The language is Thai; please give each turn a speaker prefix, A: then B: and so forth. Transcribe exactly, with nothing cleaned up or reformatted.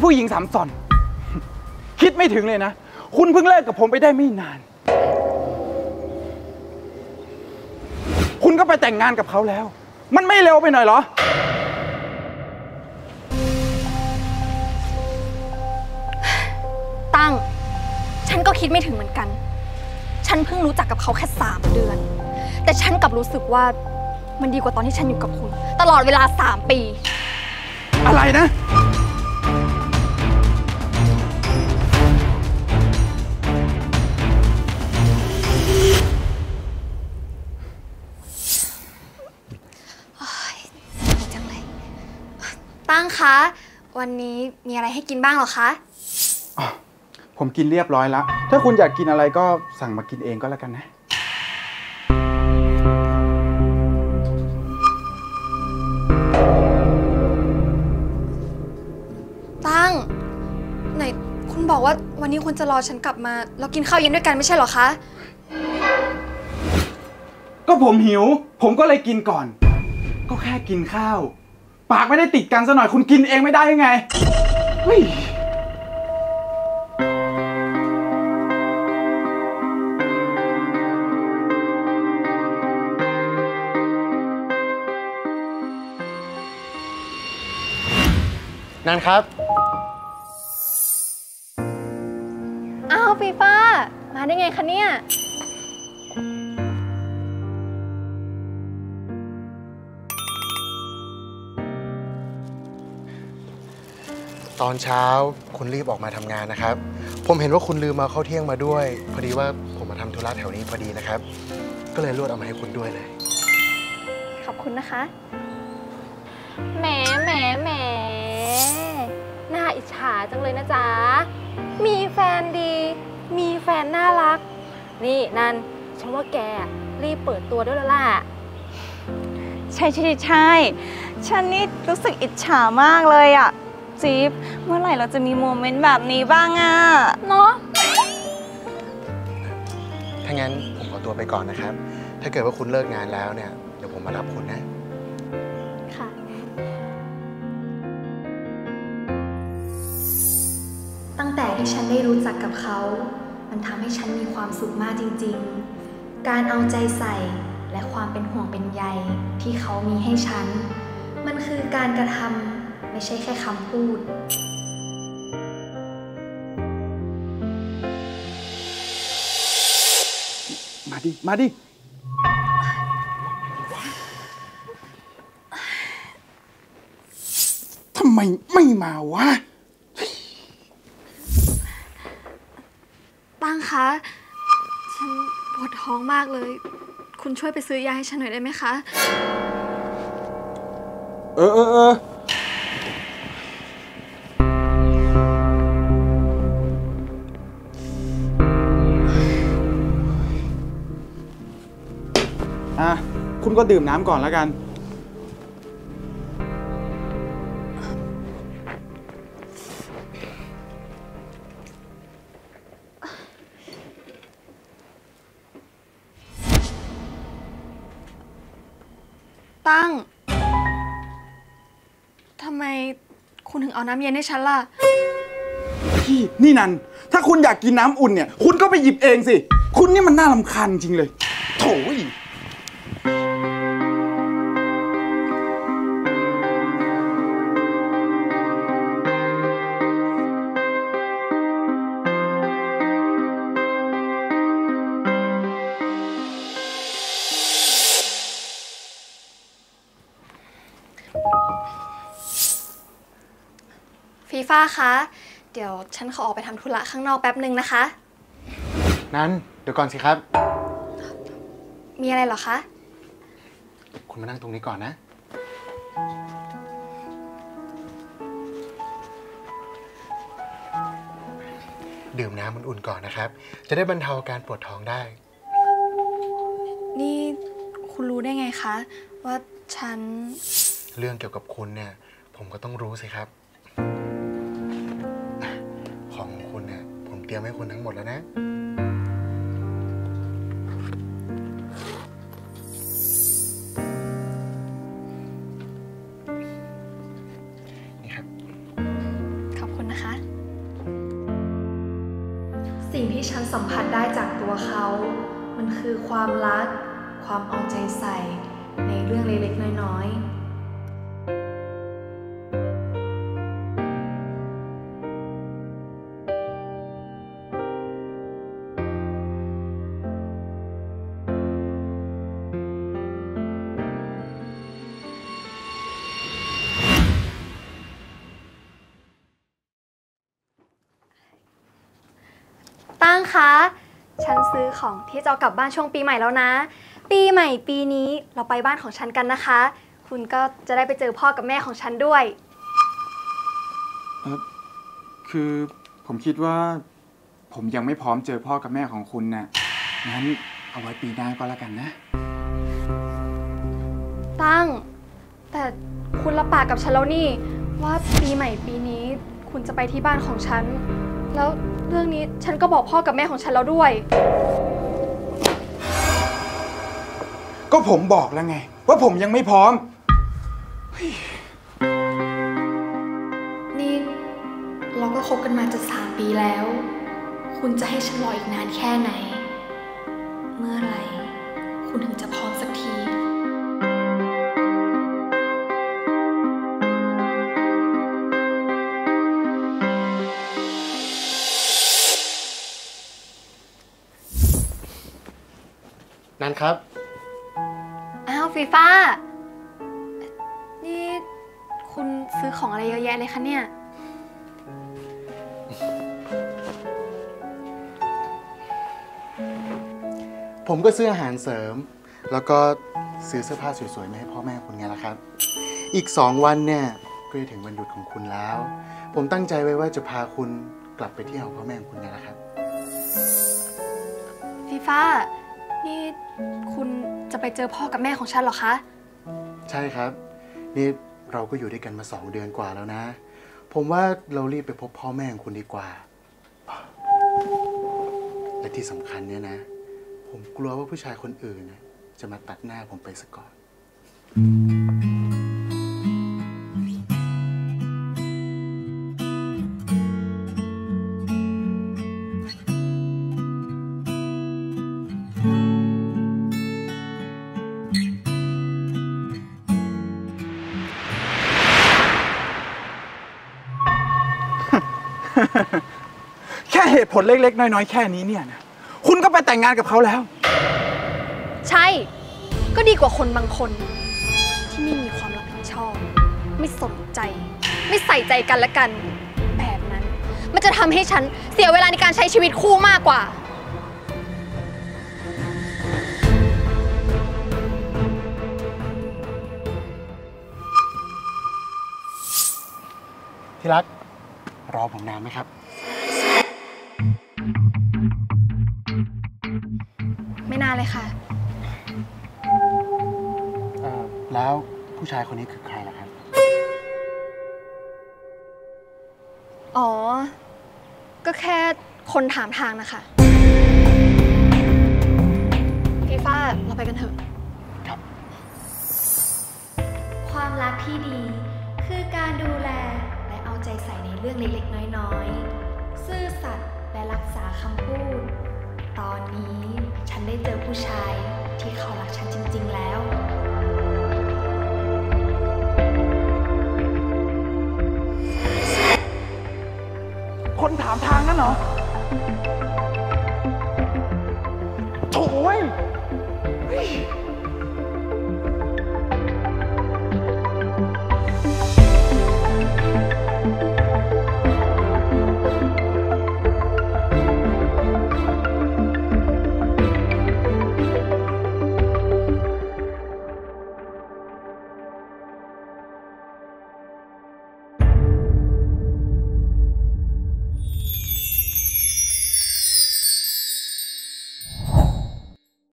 A: ผู้หญิงสามสอนคิดไม่ถึงเลยนะคุณเพิ่งเลิกกับผมไปได้ไม่นานคุณก็ไปแต่งงานกับเขาแล้วมันไม่เร็วไปหน่อยเหรอ
B: ตั้งฉันก็คิดไม่ถึงเหมือนกันฉันเพิ่งรู้จักกับเขาแค่สามเดือนแต่ฉันกลับรู้สึกว่ามันดีกว่าตอนที่ฉันอยู่กับคุณตลอดเวลาสามปี
A: อะไรนะ
B: จังเลยตั้งคะวันนี้มีอะไรให้กินบ้างหรอคะ
A: ผมกินเรียบร้อยแล้วถ้าคุณอยากกินอะไรก็สั่งมากินเองก็แล้วกันนะ
B: ตั้งไหนคุณบอกว่าวันนี้คุณจะรอฉันกลับมาแล้วกินข้าวเย็นด้วยกันไม่ใช่หรอคะ
A: ก็ผมหิวผมก็เลยกินก่อนก็แค่กินข้าวปากไม่ได้ติดกันซะหน่อยคุณกินเองไม่ได้ยังไงเฮ้ย
C: นันครับ
B: อ้าวฟีฟ้ามาได้ไงคะเนี่ย
C: ตอนเช้าคุณรีบออกมาทำงานนะครับผมเห็นว่าคุณลืมมาเข้าเที่ยงมาด้วยพอดีว่าผมมาทำธุระแถวนี้พอดีนะครับก็เลยรวดเอามาให้คุณด้วยเลย
B: ขอบคุณนะคะแหมแหมแหมน่าอิจฉาจังเลยนะจ๊ะมีแฟนดีมีแฟนน่ารักนี่นันฉันว่าแกรีบเปิดตัวด้วยแล้วล่ะ
D: ใช่ใช่ใช่ฉันนี่รู้สึกอิจฉามากเลยอ่ะจิ๊บเมื่อไหร่เราจะมีโมเมนต์แบบนี้บ้างอ่ะ
B: เนาะ
C: ถ้างั้นผมขอตัวไปก่อนนะครับถ้าเกิดว่าคุณเลิกงานแล้วเนี่ยเดี๋ยวผมมารับคุณนะ
B: ค่ะตั้งแต่ที่ฉันได้รู้จักกับเขามันทำให้ฉันมีความสุขมากจริงๆการเอาใจใส่และความเป็นห่วงเป็นใยที่เขามีให้ฉันมันคือการกระทำไม่ใช่แค่คำพูด
A: มาดิมาดิทำไมไม่มาวะ
B: ตั้งคะฉันปวดท้องมากเลยคุณช่วยไปซื้อยาให้ฉันหน่อยได้ไหมคะ
A: เออเออเอออ่ะคุณก็ดื่มน้ำก่อนแล้วกัน
B: ตั้งทำไมคุณถึงเอาน้ำเย็นให้ฉันล่ะ
A: พี่นี่นันถ้าคุณอยากกินน้ำอุ่นเนี่ยคุณก็ไปหยิบเองสิคุณนี่มันน่ารำคาญจริงเลยโถ่
B: ฟีฟ้าคะเดี๋ยวฉันขอออกไปทำธุระข้างนอกแป๊บหนึ่งนะคะ
C: นั้นเดี๋ยวก่อนสิครับ
B: มีอะไรเหรอคะ
C: คุณมานั่งตรงนี้ก่อนนะดื่มน้ำอุ่นๆก่อนนะครับจะได้บรรเทาอาการปวดท้องได้
B: นี่คุณรู้ได้ไงคะว่าฉัน
C: เรื่องเกี่ยวกับคุณเนี่ยผมก็ต้องรู้สิครับของคุณเนี่ยผมเตรียมให้คุณทั้งหมดแล้วนะนี่ครับ
B: ขอบคุณนะ
E: ที่ฉันสัมผัสได้จากตัวเขา มันคือความรัก ความเอาใจใส่ในเรื่องเล็กๆน้อยๆ
B: ตั้งคะ ฉันซื้อของที่จะเอากลับบ้านช่วงปีใหม่แล้วนะ ปีใหม่ปีนี้เราไปบ้านของฉันกันนะคะ คุณก็จะได้ไปเจอพ่อกับแม่ของฉันด้วย
A: เออคือผมคิดว่า ผมยังไม่พร้อมเจอพ่อกับแม่ของคุณน่ะ งั้นเอาไว้ปีหน้าก็แล้วกันนะ
B: ตั้ง แต่คุณรับปากกับฉันแล้วนี่ ว่าปีใหม่ปีนี้คุณจะไปที่บ้านของฉัน แล้วเรื่องนี้ฉันก็บอกพ่อกับแม่ของฉันแล้วด้วย
A: ก็ผมบอกแล้วไง ว่าผมยังไม่พร้อม
E: นี่เราก็คบกันมาจะสามปีแล้ว คุณจะให้ฉันรออีกนานแค่ไหน เมื่อไหร่คุณถึงจะพร้อมสักที
C: นั่นครับ
B: อ้าวฟีฟ้า นี่คุณซื้อของอะไรเยอะแยะเลยคะเนี่ย
C: ผมก็ซื้ออาหารเสริม แล้วก็ซื้อเสื้อผ้าสวยๆมาให้พ่อแม่คุณไงล่ะครับ อีกสองวันเนี่ยก็จะถึงวันหยุดของคุณแล้ว ผมตั้งใจไว้ว่าจะพาคุณกลับไปเที่ยวกับพ่อแม่ของคุณไงล่ะครับ
B: ฟีฟ้า นี่คุณจะไปเจอพ่อกับแม่ของฉันเหรอคะ
C: ใช่ครับ นี่เราก็อยู่ด้วยกันมาสองเดือนกว่าแล้วนะ ผมว่าเรารีบไปพบพ่อแม่ของคุณดีกว่า และที่สำคัญเนี่ยนะ ผมกลัวว่าผู้ชายคนอื่นนะจะมาตัดหน้าผมไปซะก่อน
A: แค่เหตุผลเล็กๆ น้อยๆ แค่นี้เนี่ยนะ คุณก็ไปแต่งงานกับเขาแล้ว
B: ใช่ ก็ดีกว่าคนบางคน ที่ไม่มีความรับผิดชอบ ไม่สนใจ ไม่ใส่ใจกันและกัน แบบนั้น มันจะทำให้ฉันเสียเวลาในการใช้ชีวิตคู่มากกว่า
C: ที่รัก รอผมนานไหมครับ
B: ไม่นานเลยค่ะ
C: เอ่อ แล้วผู้ชายคนนี้คือใครล่ะครับ
B: อ๋อ ก็แค่คนถามทางนะคะ พี่ฟ้า เราไปกันเถอะ
C: ครับ
E: ความรักที่ดีคือการดูแลและเอาใจใส่ในเรื่องเล็กๆน้อยๆ ซื่อสัตย์และรักษาคำพูด ตอนนี้ฉันได้เจอผู้ชายที่เขารักฉันจริงๆแล้ว
A: คนถามทางนั่นเหรอ